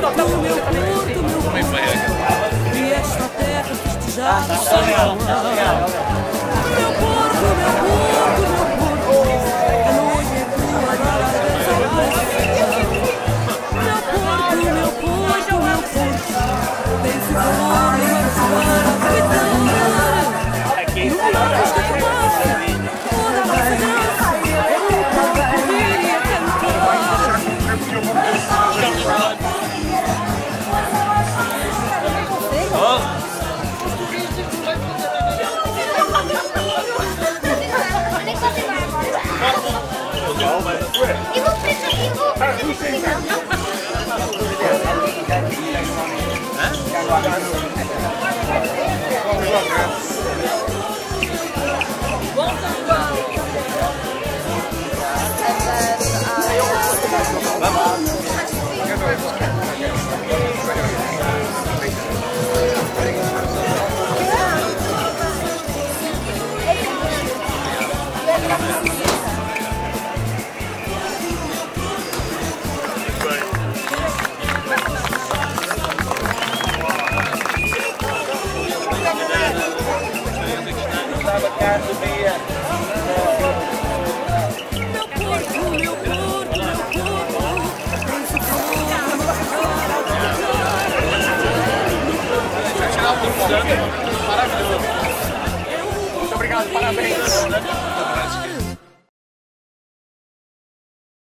E esta terra festejar o São João. Meu porco, meu porco, meu porco, a noite é tua, agora meu porco, vem-se calor, vamos jogar a vitória. No marcos que tu passa, toda a nossa graça, é o povo a correr e a cantar. Maravilhoso. Muito obrigado, parabéns.